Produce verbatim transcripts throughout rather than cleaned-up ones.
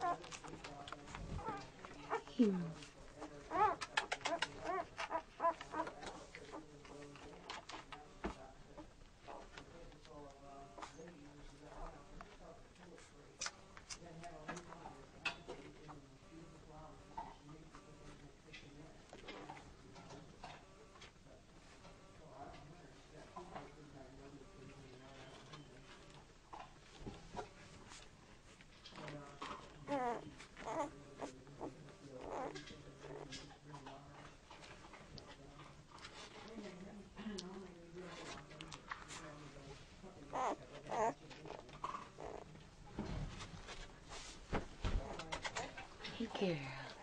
Hmm. Hey, girl.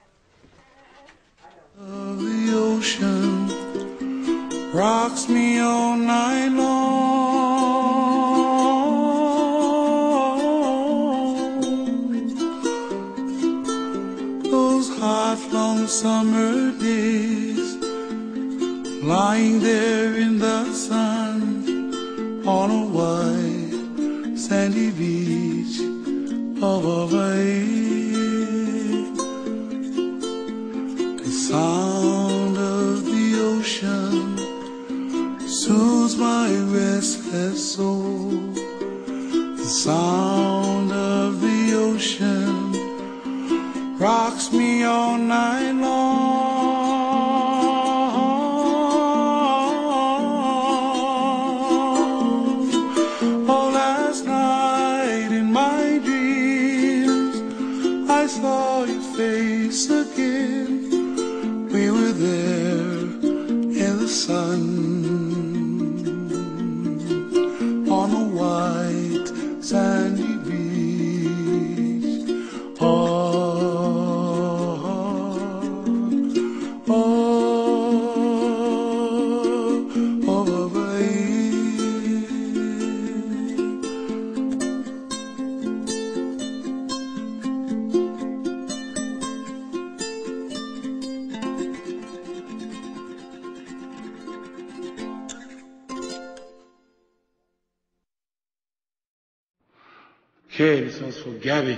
Of the ocean rocks me all night long. Those hot, long summer days, lying there in the sun on a white sandy beach of Hawaii. The sound of the ocean soothes my restless soul. The sound of the ocean rocks me all night long. Oh, last night in my dreams I saw your face again. We were there in the sun on a white sandy beach. Oh, oh, oh, baby. Okay, this one's for Gabby.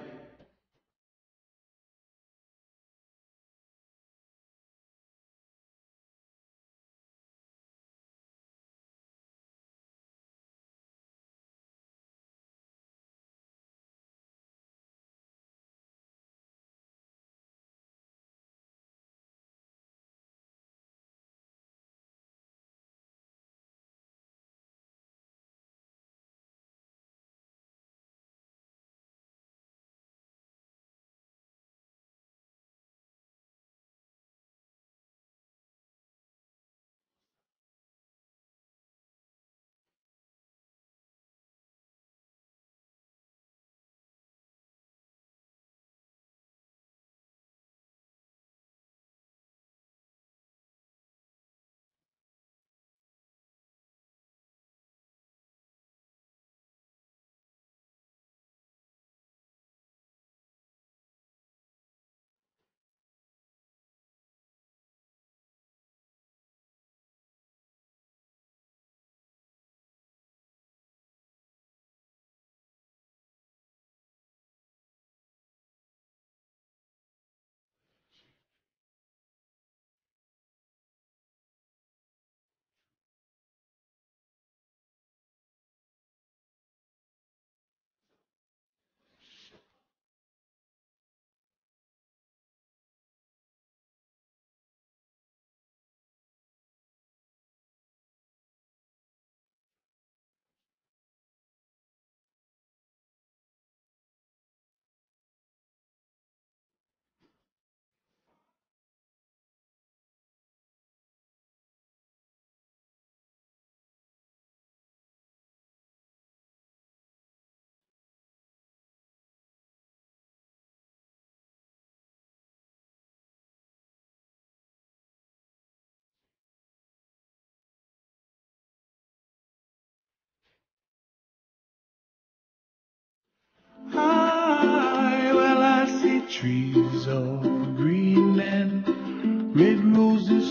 Hi, well, I see trees of green and red roses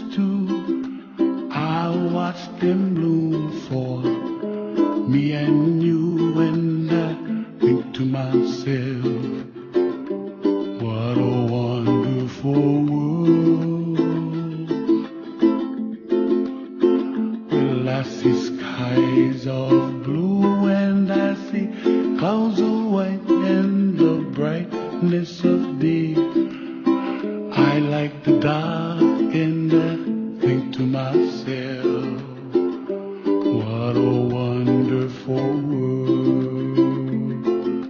too. I watch them bloom for me and you, and I think to myself, wonderful world. Well, I see skies of blue and I see clouds of white and the brightness of day. I like the dark and I think to myself, what a wonderful world.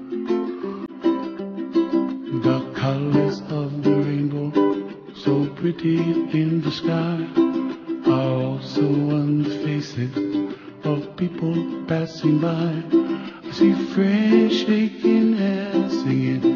The colors of the rainbow, so pretty in the sky, are also on the faces of people passing by. I see friends shaking hands, singing